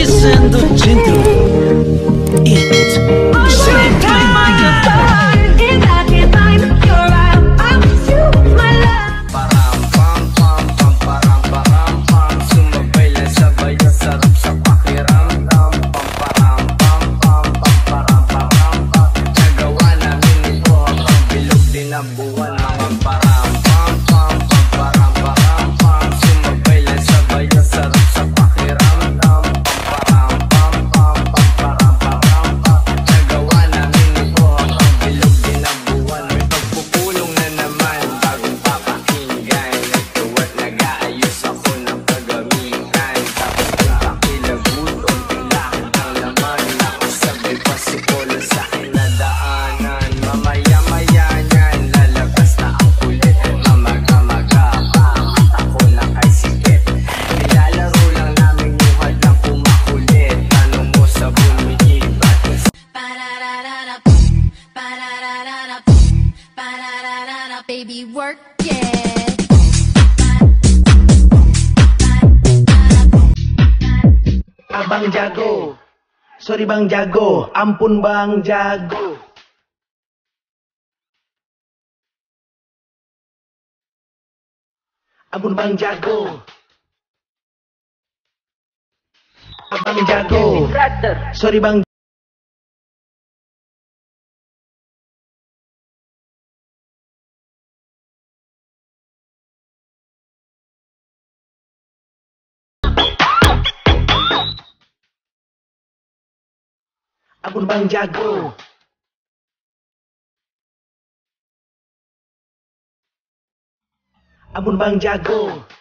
dizendo dentro. It. Buwan mga param pam pam pam param param pam sumabay lang sabay ang sarap sa pakiramdam param pam pam pam param param pam nagawa namin ito hanggang bilog din ang buwan may pagpupulong na naman bagong papakinggan ito at nag-aayos ako ng kagamitan tapos yung pakilaguton yung lahat ng laman ako sabay pa si Polo sa akin na daanan mamaya maya baby, work it. Abang jago, sorry bang jago, ampun bang jago. Ampun bang jago, abang jago, sorry bang. Ampun bang jago, ampun bang jago.